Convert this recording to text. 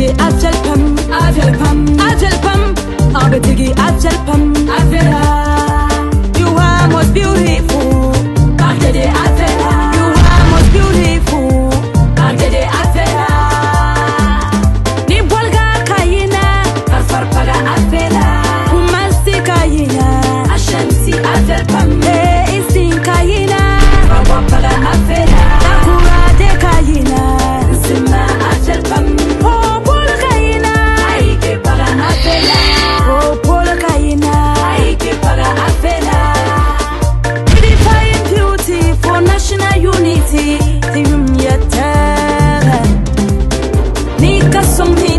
You are most beautiful. You are most beautiful. Ni bolga kayina, farpaga afela. Umasti kayina, ashanti avelpam. Isin kayina, farpaga afela. Nakurade kayina, sima avelpam. Oh pol kayina, aike paga afela. Oh pol kayina, aike paga afela. Redefine beauty for national unity. Nika som